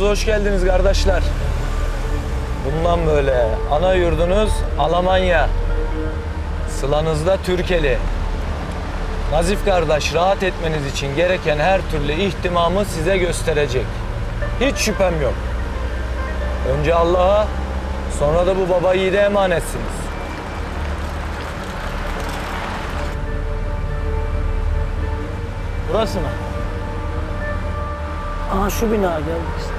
hoş geldiniz kardeşler. Bundan böyle ana yurdunuz Almanya. Sılanızda Türkeli. Nazif kardeş rahat etmeniz için gereken her türlü ihtimamı size gösterecek. Hiç şüphem yok. Önce Allah'a, sonra da bu baba yiğide emanetsiniz. Burası mı? Aha şu bina geldik işte.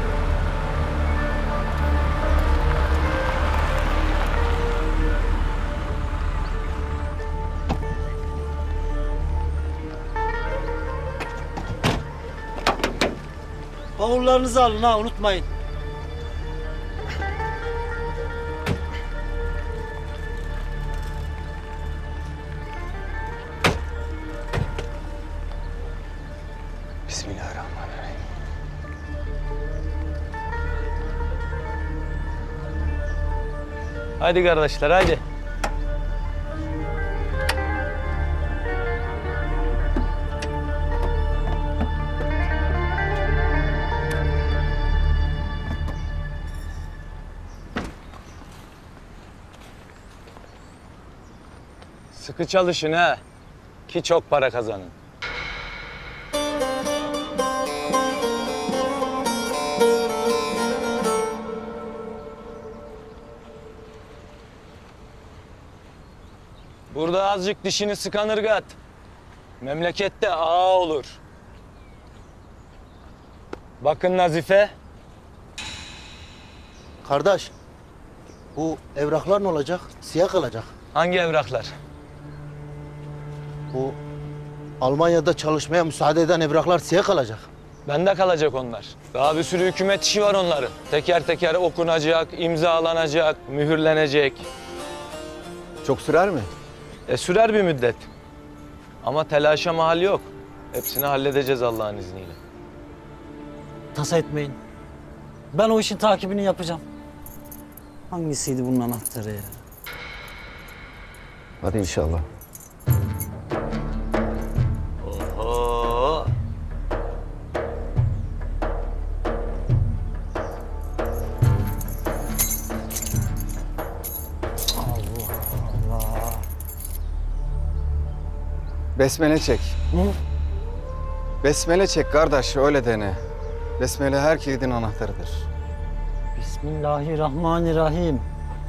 Bavullarınızı alın ha, unutmayın. Bismillahirrahmanirrahim. Hadi kardeşler, hadi. Sıkı çalışın ha, ki çok para kazanın. Burada azıcık dişini sıkan ırgat. Memlekette ağa olur. Bakın Nazife. Kardeş, bu evraklar ne olacak? Siyah kalacak. Hangi evraklar? Bu Almanya'da çalışmaya müsaade eden evraklar siyah kalacak. Bende kalacak onlar. Daha bir sürü hükümet işi var onların. Teker teker okunacak, imzalanacak, mühürlenecek. Çok sürer mi? Sürer bir müddet. Ama telaşa mahal yok. Hepsini halledeceğiz Allah'ın izniyle. Tasa etmeyin. Ben o işin takibini yapacağım. Hangisiydi bunun anahtarı ya? Hadi inşallah. Oo. Besmele çek. Hı? Besmele çek kardeş, öyle dene. Besmele her kilidin anahtarıdır. Bismillahirrahmanirrahim.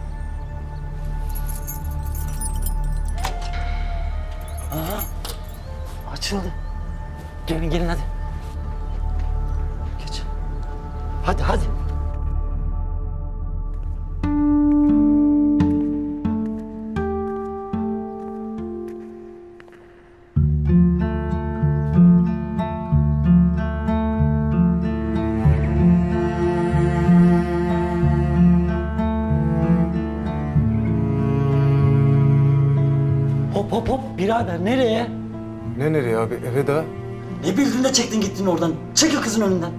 Aha, açıldı. Gelin gelin hadi. Geç. Hadi hadi. Hop hop hop birader nereye? Ne nereye abi? Eve daha. Ne bildin de çektin gittin oradan. Çekil kızın önünden.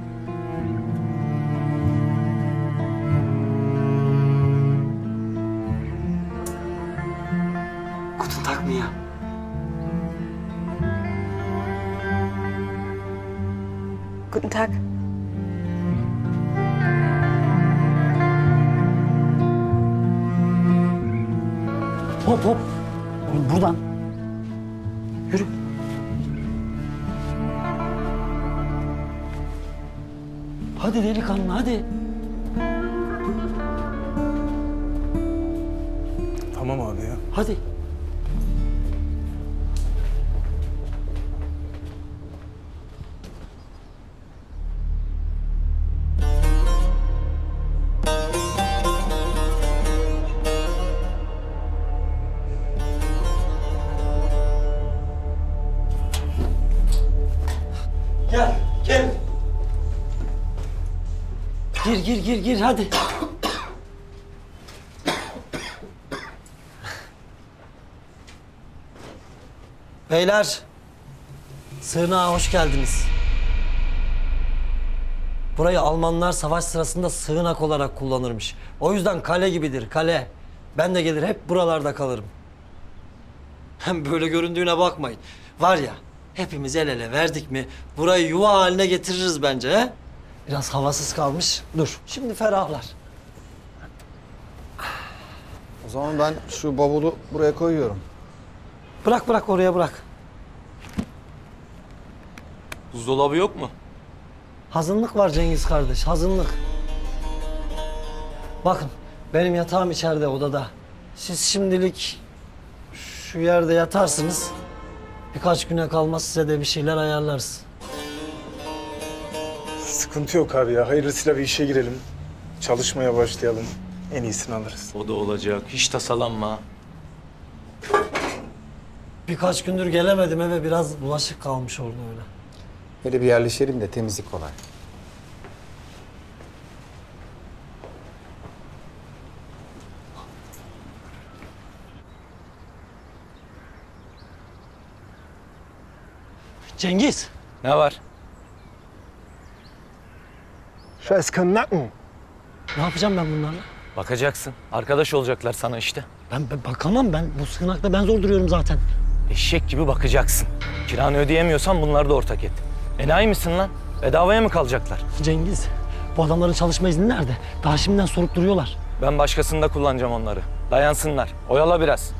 Guten Tag Mia. Guten Tag. Hop hop. Oğlum buradan. Yürü. Hadi delikanlı hadi. Tamam abi ya. Hadi. Gel, gel. Gir hadi. Beyler, sığınağa hoş geldiniz. Burayı Almanlar savaş sırasında sığınak olarak kullanırmış. O yüzden kale gibidir, kale. Ben de gelir hep buralarda kalırım. Hem böyle göründüğüne bakmayın. Var ya, hepimiz el ele verdik mi burayı yuva haline getiririz bence he? Biraz havasız kalmış. Dur, şimdi ferahlar. O zaman ben şu bavulu buraya koyuyorum. Bırak oraya bırak. Buzdolabı yok mu? Hazınlık var Cengiz kardeş, hazınlık. Bakın, benim yatağım içeride odada. Siz şimdilik şu yerde yatarsınız. Birkaç güne kalmaz size de bir şeyler ayarlarız. Sıkıntı yok abi ya. Hayırlısıyla bir işe girelim. Çalışmaya başlayalım. En iyisini alırız. O da olacak. Hiç tasalanma. Birkaç gündür gelemedim eve, biraz bulaşık kalmış orada öyle. Böyle bir yerleşelim de temizlik kolay. Cengiz, Ne var? Scheiß Kanacken. ne yapacağım ben bunlarla? Bakacaksın. Arkadaş olacaklar sana işte. Ben bakamam, ben bu sığınakta ben zor duruyorum zaten. Eşek gibi bakacaksın. Kiranı ödeyemiyorsan bunları da ortak et. Enayi misin lan? Bedavaya mı kalacaklar? Cengiz, bu adamların çalışma izni nerede? Daha şimdiden sorup duruyorlar. Ben başkasında kullanacağım onları. Dayansınlar. Oyala biraz.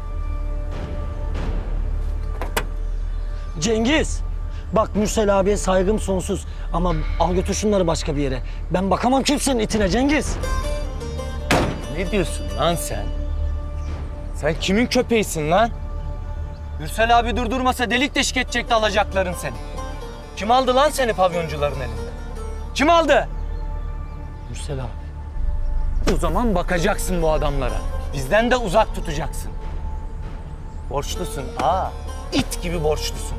Cengiz, bak Mürsel abiye saygım sonsuz. Ama al götür şunları başka bir yere. Ben bakamam kimsenin itine Cengiz. Ne diyorsun lan sen? Sen kimin köpeğisin lan? Mürsel abi durdurmasa delik deşik edecekti alacakların seni. Kim aldı lan seni pavyoncuların elinden? Kim aldı? Mürsel abi. O zaman bakacaksın bu adamlara. Bizden de uzak tutacaksın. Borçlusun. İt gibi borçlusun.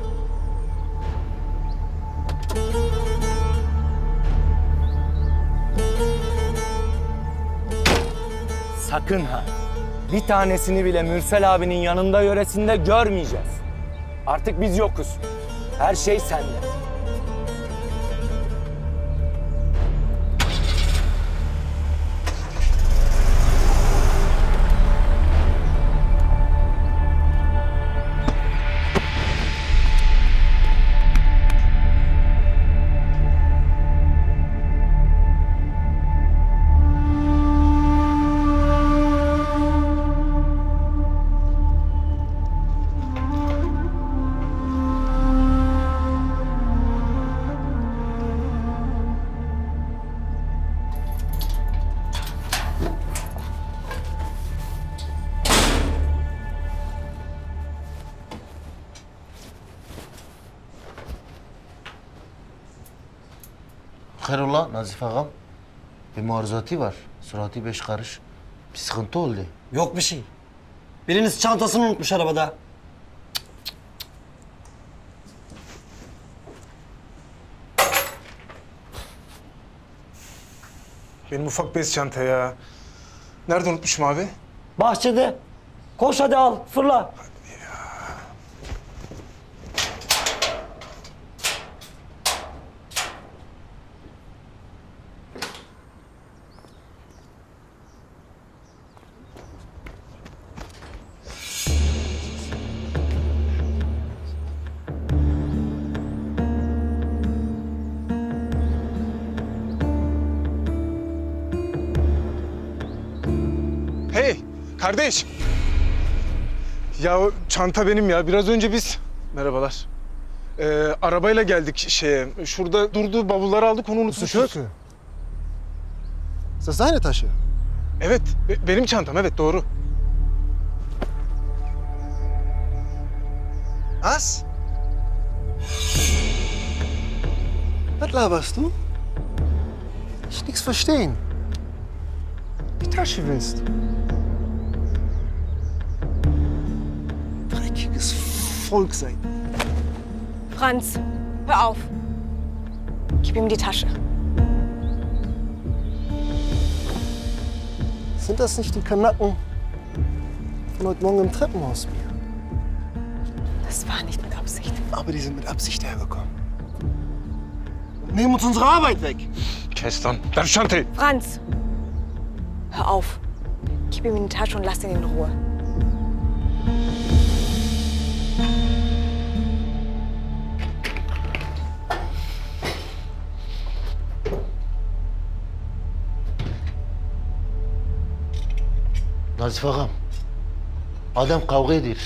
Sakın ha. Bir tanesini bile Mürsel abinin yanında yöresinde görmeyeceğiz. Artık biz yokuz. Her şey sende. Hayrola Nazif ağam? Bir maruzatı var. Suratı 5 karış. Bir sıkıntı oldu. Yok bir şey. Biriniz çantasını unutmuş arabada. Benim ufak bez çanta ya. Nerede unutmuşum abi? Bahçede. Koş hadi al, fırla. Hey kardeş. Ya o çanta benim ya. Biraz önce biz... Merhabalar. Arabayla geldik şeye. Şurada durdu, bavulları aldık, onu unutmuşuz. Ist das seine Tasche? Evet, benim çantam. Evet, doğru. Was? Was laberst du? Ich nichts verstehen. Die Tasche willst du. Dreckiges Volk seid. Franz, hör auf. Gib ihm die Tasche. Sind das nicht die Kanaken von heute Morgen im Treppenhaus mir? Das war nicht mit Absicht. Aber die sind mit Absicht hergekommen. Und nehmen uns unsere Arbeit weg. Kes lan. Ver şu çantayı. Franz, hör auf. Gib ihm die Tasche und lass ihn in Ruhe. Nazif ağam. Adam kavga ediyor.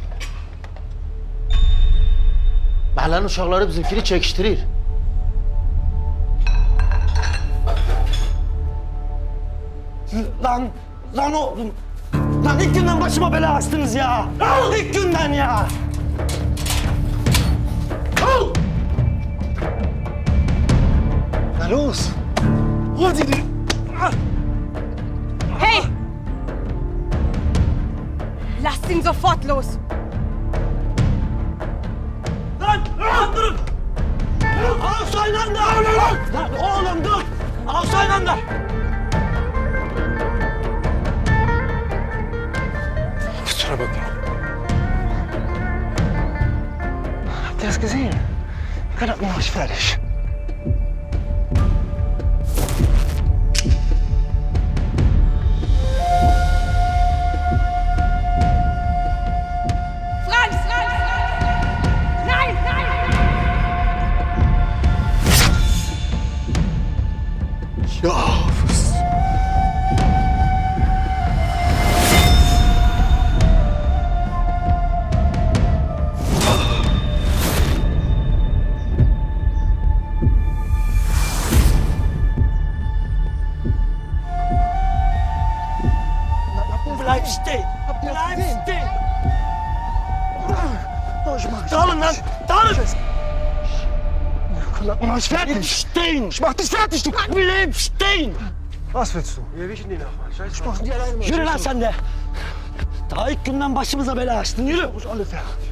Mahallenin uşakları bizimkini çekiştirir. Lan oğlum. Lan ilk günden başıma bela açtınız ya. İlk günden ya. Na los! Hey! Lasst ihn sofort los! Lan durun. Ağız aynı anda. Lan oğlum dur. Ağız aynı anda. Kusura bakma. Habt ihr das gesehen? Wir hatten noch nicht fertig. Franz! Nein! Ja, was? Bleib stehen. Bleib stehen. Dağılın lan. Dağılın. Mach ich fertig! Stehen. Ich mach dich fertig, du! Bleib stehen. Was willst du? Wir erwischen den nochmal. Scheiß drauf. Yürü lan sen de. Daha ilk günden başımıza bela açtın. Yürü. Muss alle fertig.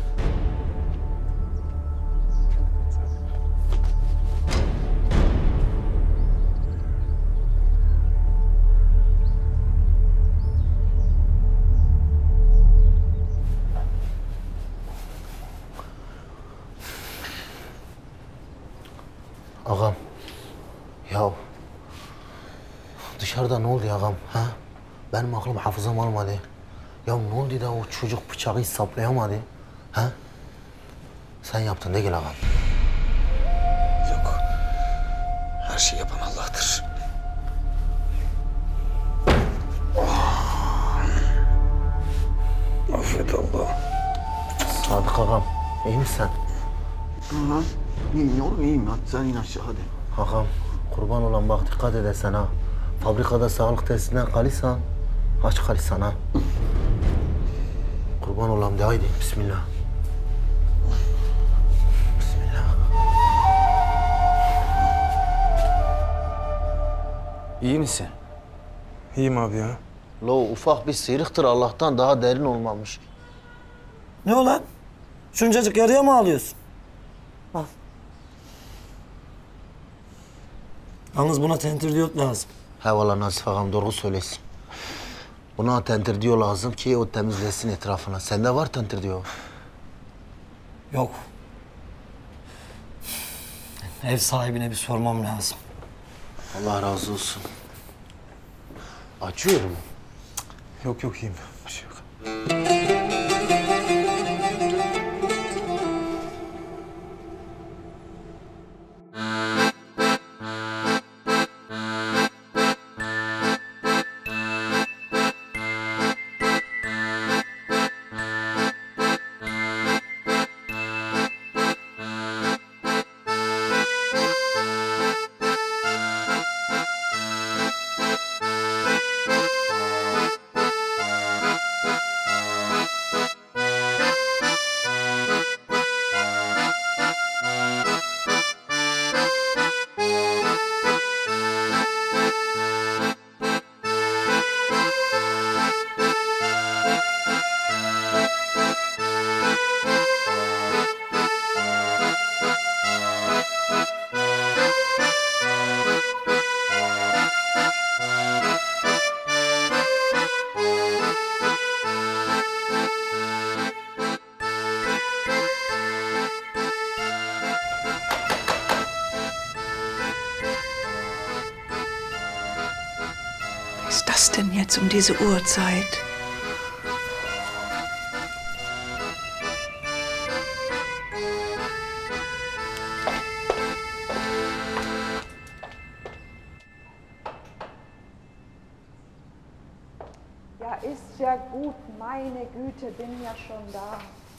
Ağam. Ya dışarıda ne oldu ya ağam? Ha? Benim aklım hafızam almadı. Ya ne oldu da o çocuk bıçağı saplayamadı? Ha? Sen yaptın değil ağam. Yok. Her şeyi yapan Allah'tır. Affet Allah. Sadık ağam, iyi misin? İyiyim yavrum iyiyim. Hadi sen in aşağı hadi. Ağam, kurban olan bak dikkat edesen ha. Fabrikada sağlık testinden kalırsan, aç kalırsan ha. Kurban olam de haydi, bismillah. Bismillah. İyi misin? İyiyim abi ya. Lo ufak bir sıyrıktır Allah'tan daha derin olmamış. Ne o lan? Şuncacık yarıya mı alıyorsun? Al. Yalnız buna tentir diyot lazım. He valla Nazif ağam doğru söylesin. Buna tentir diyor lazım ki o temizlesin etrafına. Sende var tentir diyor. Yok. Ev sahibine bir sormam lazım. Allah razı olsun. Acıyor mu? Yok iyiyim. Bir şey yok. Was ist das denn jetzt um diese Uhrzeit? Ja, ist ja gut. Meine Güte, bin ja schon da.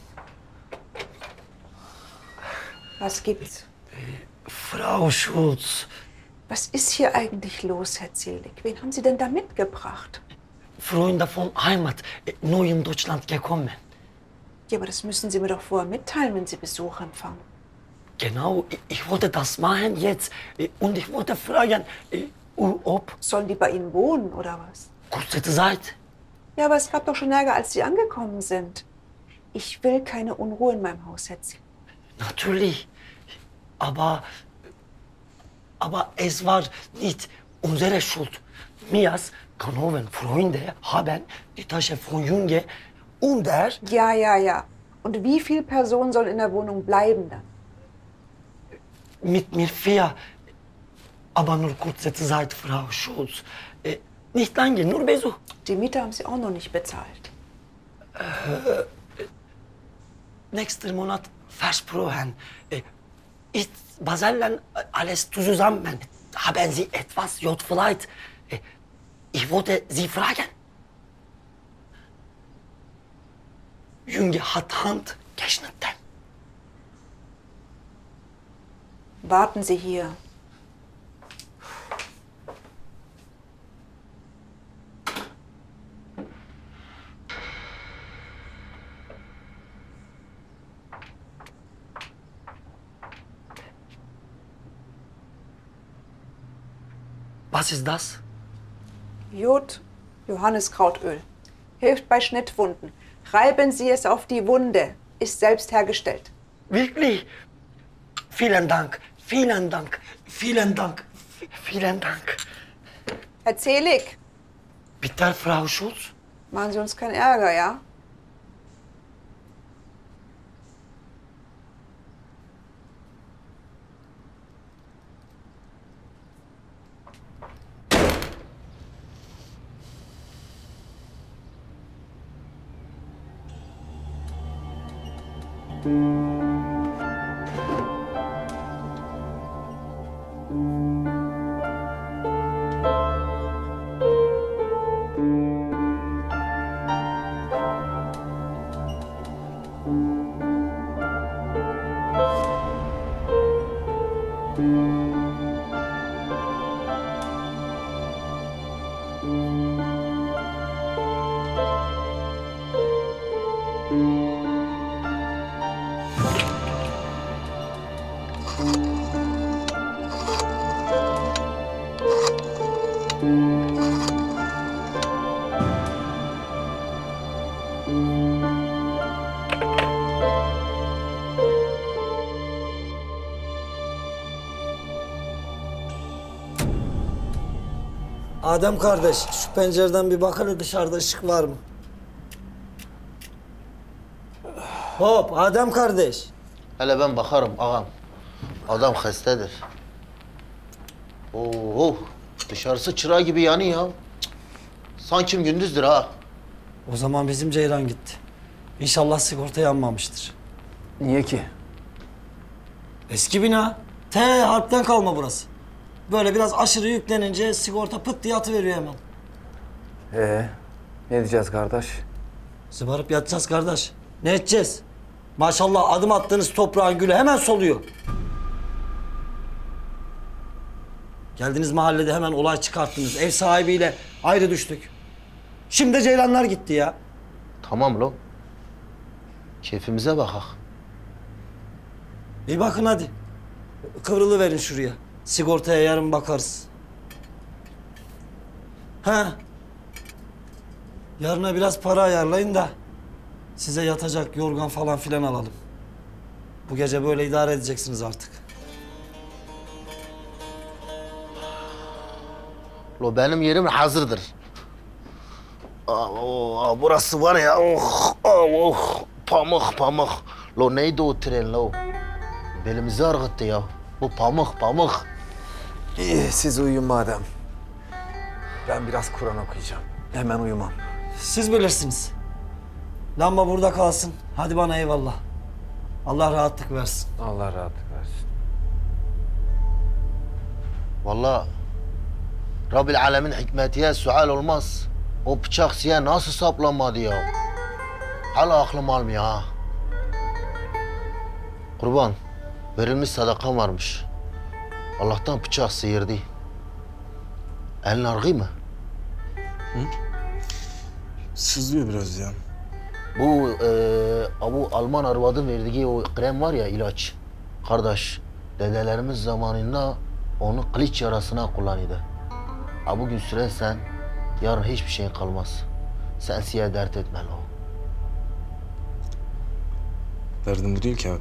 Was gibt's? Frau Schulz, Was ist hier eigentlich los, Herr Zelig? Wen haben Sie denn da mitgebracht? Freunde von Heimat, neu in Deutschland gekommen. Ja, aber das müssen Sie mir doch vorher mitteilen, wenn Sie Besuch empfangen. Genau, ich wollte das machen jetzt. Und ich wollte fragen, ob Sollen die bei Ihnen wohnen, oder was? kurze Zeit. Ja, aber es gab doch schon Ärger, als Sie angekommen sind. Ich will keine Unruhe in meinem Haus, Herr Zelig. Natürlich, aber es war nicht unsere Schuld. Mias Ganoven Freunde haben die Tasche von Junge und er Ja. Und wie viele Personen sollen in der Wohnung bleiben dann? mit mir 4. Aber nur kurze Zeit, Frau Schulz. Nicht lange, nur Besuch. Die Miete haben Sie auch noch nicht bezahlt. Nächsten Monat versprochen. Ist Baselland alles zusammen? Haben Sie etwas vielleicht? Ich wollte Sie fragen. Junge hat Hand geschnitten. Warten Sie hier. Was ist das? Jod, Johanniskrautöl. Hilft bei Schnittwunden. Reiben Sie es auf die Wunde. Ist selbst hergestellt. Wirklich? Vielen Dank, vielen Dank, vielen Dank, vielen Dank. Herr Zelig, Bitte, Frau Schulz? machen Sie uns keinen Ärger, ja? Adem kardeş, şu pencereden bir bak hele dışarıda ışık var mı? Hop, Adem kardeş. Hele ben bakarım ağam. Adam hastadır. Oo, dışarısı çırağı gibi yanıyor ya. Cık. Sanki gündüzdür ha. O zaman bizim Ceylan gitti. İnşallah sigorta yanmamıştır. Niye ki? Eski bina. T harpten kalma burası. Böyle biraz aşırı yüklenince sigorta pıt diye atıveriyor hemen. Ne diyeceğiz kardeş? Zıbarıp yatacağız kardeş. Ne edeceğiz? Maşallah adım attığınız toprağın gülü hemen soluyor. Geldiniz mahallede hemen olay çıkarttınız. Ev sahibiyle ayrı düştük. Şimdi de Ceylanlar gitti ya. Tamam lo. Keyfimize bakak. Bir bakın hadi. Kıvrılıverin şuraya. Sigortaya yarın bakarız. Ha. Yarına biraz para ayarlayın da size yatacak yorgan falan filan alalım. Bu gece böyle idare edeceksiniz artık. Lo benim yerim hazırdır. Burası var ya, pamuk. Lo neydi o tren lo? Belimizi argıttı ya. Bu pamuk. İyi, siz uyuyun madem. Ben biraz Kur'an okuyacağım. Hemen uyumam. Siz bilirsiniz. Lamba burada kalsın. Hadi bana eyvallah. Allah rahatlık versin. Allah rahatlık versin. Vallahi Rabbil alemin hikmetiye sual olmaz. O bıçak size nasıl saplanmadı ya? Hala aklım almıyor ha. Kurban, verilmiş sadakan varmış. Allah'tan bıçak sıyırdı. Elin argı mı? Sızlıyor biraz ya. Bu Alman arvadın verdiği o krem var ya, ilaç. Kardeş, dedelerimiz zamanında onu kılıç yarasına kullanıyordu. Ha bugün sürersen yarın hiçbir şey kalmaz. Sen siye dert etme lo. Derdim bu değil ki abi.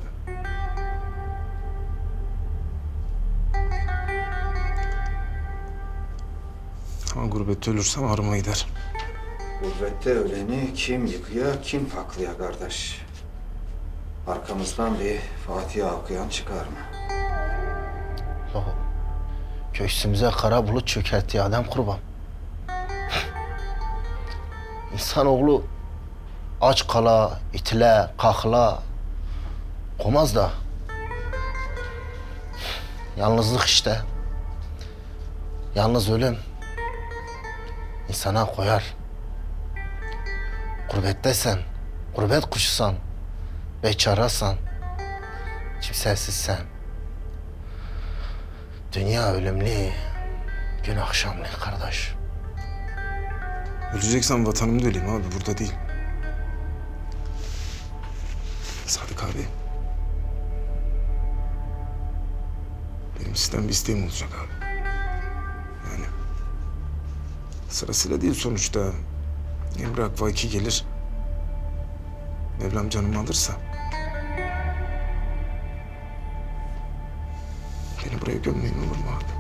Ama gurbette ölürsem ağrıma gider. Gurbette öleni kim yıkıyor, kim paklıyor kardeş? Arkamızdan bir Fatiha okuyan çıkar mı? Lo, göğsümüze kara bulut çökertti adam kurban. İnsanoğlu aç kala, itile, kakla olmaz da. Yalnızlık işte. Yalnız ölüm insana koyar. Gurbetteysen, gurbet kuşusan, beçarasan, kimsesizsen. Dünya ölümlü, gün akşamlı kardeş. Öleceksem vatanımda öleyim abi, burada değil. Sadık abi. Benim sizden bir isteğim olacak abi. Yani sırasıyla değil sonuçta. Emre Akvaki gelir. Mevlam canımı alırsa. Beni buraya gömmeyin olur mu abi?